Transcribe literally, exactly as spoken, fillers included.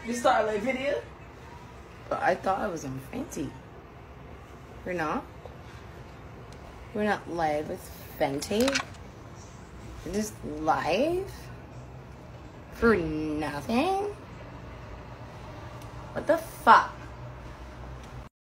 You start a video? But I thought I was on Fenty. We're not? We're not live with Fenty? We're just live? For nothing? What the fuck?